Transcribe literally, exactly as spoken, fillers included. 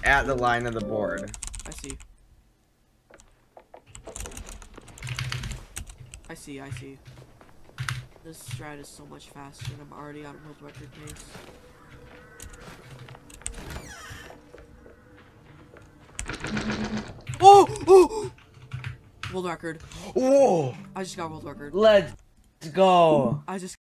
at the line of the board. I see. I see, I see. This strat is so much faster and I'm already on world record pace. Oh! Oh! World record. Oh! I just got world record. Let's go. I just